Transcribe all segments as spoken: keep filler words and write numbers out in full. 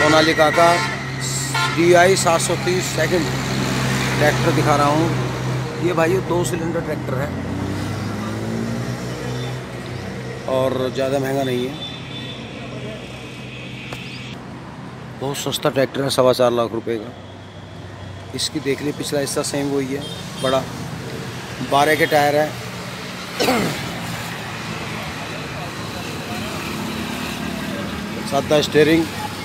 सोनालिका का D I सात सौ तीस सेकेंड ट्रैक्टर दिखा रहा हूँ। ये भाई दो सिलेंडर ट्रैक्टर है और ज़्यादा महंगा नहीं है, बहुत सस्ता ट्रैक्टर है, सवा चार लाख रुपए का। इसकी देख ली पिछला हिस्सा सेम वही है, बड़ा बारह के टायर है। सादा स्टीयरिंग,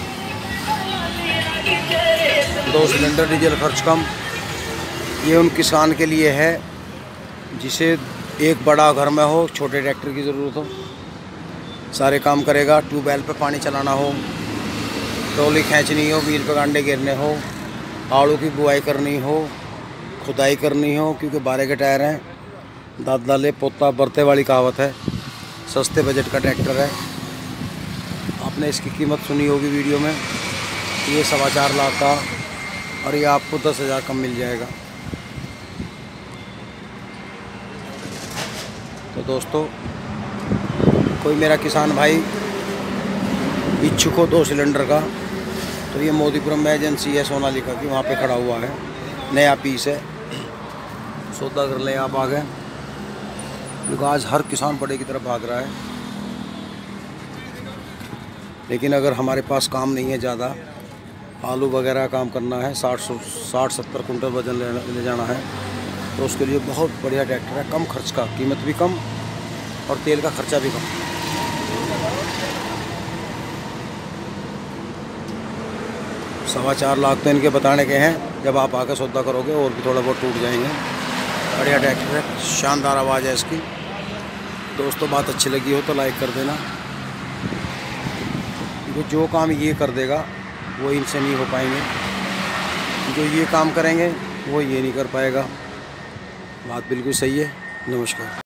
दो सिलेंडर, डीजल खर्च कम। ये उन किसान के लिए है जिसे एक बड़ा घर में हो, छोटे ट्रैक्टर की ज़रूरत हो, सारे काम करेगा। ट्यूबवेल पे पानी चलाना हो, ट्रॉली खींचनी हो, व्हील पे गांडे गिरने हो, आड़ू की बुआई करनी हो, खुदाई करनी हो, क्योंकि बारह के टायर हैं। दाद दाले पोता बरते वाली कहावत है। सस्ते बजट का ट्रैक्टर है। आपने इसकी कीमत सुनी होगी वीडियो में। ये सवा चार लाख का, और ये आपको दस हज़ार कम मिल जाएगा। तो दोस्तों, कोई मेरा किसान भाई इच्छुक हो दो सिलेंडर का, तो ये मोदीपुरम में एजेंसी है सोनालिका की, वहाँ पे खड़ा हुआ है। नया पीस है, सौदा कर ले आप आगे, क्योंकि आज हर किसान बड़े की तरफ भाग रहा है। लेकिन अगर हमारे पास काम नहीं है ज़्यादा, आलू वगैरह काम करना है, साठ सौ साठ सत्तर कुंटल वजन ले, ले जाना है, तो उसके लिए बहुत बढ़िया ट्रैक्टर है। कम खर्च का, कीमत भी कम और तेल का खर्चा भी कम। सवा चार लाख तो इनके बताने के हैं, जब आप आकर सौदा करोगे और भी थोड़ा बहुत टूट जाएंगे। बढ़िया ट्रैक्टर है, शानदार आवाज़ है इसकी। दोस्तों, बात अच्छी लगी हो तो लाइक कर देना, क्योंकि जो काम ये कर देगा वो इनसे नहीं हो पाएंगे, जो ये काम करेंगे वो ये नहीं कर पाएगा। बात बिल्कुल सही है। नमस्कार।